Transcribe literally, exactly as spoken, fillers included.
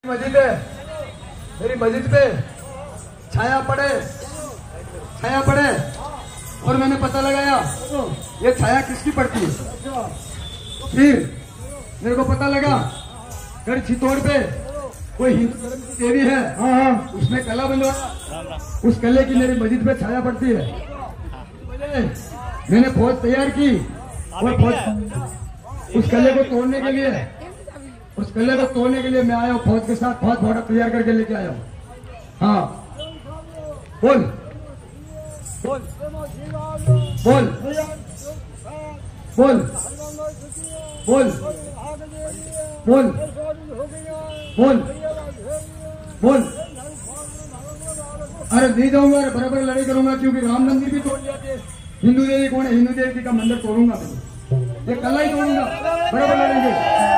मस्जिद है, मेरी मस्जिद पे छाया पड़े छाया पड़े और मैंने पता लगाया ये छाया किसकी पड़ती है। फिर मेरे को पता लगा गढ़ चित्तौड़ पे कोई हिंदू धर्म की देवी है, हाँ हाँ उसने कला बनवाया, उस कले की मेरी मस्जिद पे छाया पड़ती है। मैंने फौज तैयार की और फौज उस कले को तोड़ने के लिए उस कले को तोड़ने के लिए मैं आया हूँ फौज के साथ, फौज बॉर्डर तैयार करके लेके आया हूँ। हाँ बोल बोल बोल बोल बोल बोल बोल बोल अरे नहीं जाऊंगा, अरे बराबर लड़ाई करूंगा, क्योंकि राम मंदिर भी तोड़ दिया थे। हिंदू देवी कौन है? हिंदू देवी का मंदिर तोड़ूंगा, ये कल ही तोड़ूंगा, बराबर लड़ेंगे।